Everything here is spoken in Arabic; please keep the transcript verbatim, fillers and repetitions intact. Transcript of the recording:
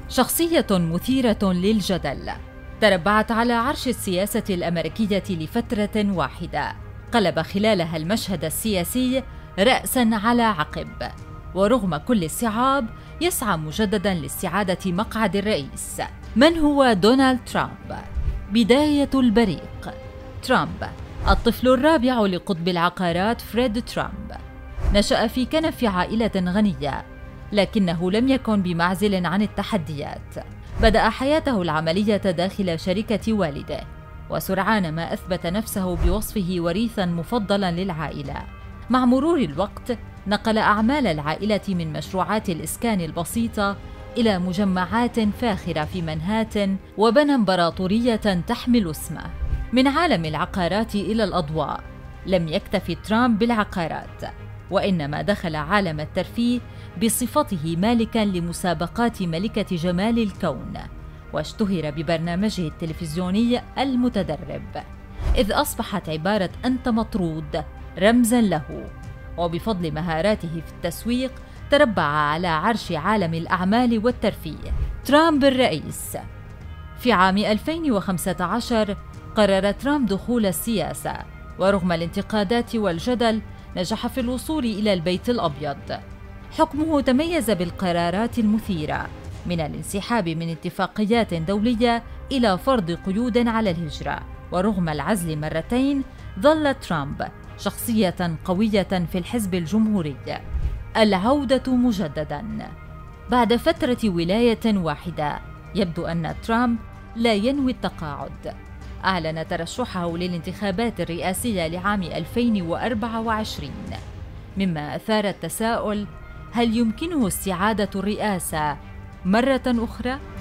شخصية مثيرة للجدل، تربعت على عرش السياسة الأمريكية لفترة واحدة، قلب خلالها المشهد السياسي رأساً على عقب، ورغم كل الصعاب يسعى مجدداً لاستعادة مقعد الرئيس. من هو دونالد ترامب؟ بداية البريق. ترامب الطفل الرابع لقطب العقارات فريد ترامب، نشأ في كنف عائلة غنية، لكنه لم يكن بمعزل عن التحديات. بدأ حياته العملية داخل شركة والده، وسرعان ما أثبت نفسه بوصفه وريثاً مفضلاً للعائلة. مع مرور الوقت نقل أعمال العائلة من مشروعات الإسكان البسيطة إلى مجمعات فاخرة في منهاتن، وبنى إمبراطورية تحمل اسمه. من عالم العقارات إلى الأضواء، لم يكتفي ترامب بالعقارات، وإنما دخل عالم الترفيه بصفته مالكاً لمسابقات ملكة جمال الكون، واشتهر ببرنامجه التلفزيوني المتدرب، إذ أصبحت عبارة "أنت مطرود" رمزاً له. وبفضل مهاراته في التسويق تربع على عرش عالم الأعمال والترفيه. ترامب الرئيس. في عام ألفين وخمسة عشر قرر ترامب دخول السياسة، ورغم الانتقادات والجدل نجح في الوصول إلى البيت الأبيض. حكمه تميز بالقرارات المثيرة، من الانسحاب من اتفاقيات دولية إلى فرض قيود على الهجرة. ورغم العزل مرتين ظل ترامب شخصية قوية في الحزب الجمهوري. العودة مجدداً. بعد فترة ولاية واحدة، يبدو أن ترامب لا ينوي التقاعد. أعلن ترشحه للانتخابات الرئاسية لعام ألفين وأربعة وعشرين، مما أثار التساؤل: هل يمكنه استعادة الرئاسة مرة أخرى؟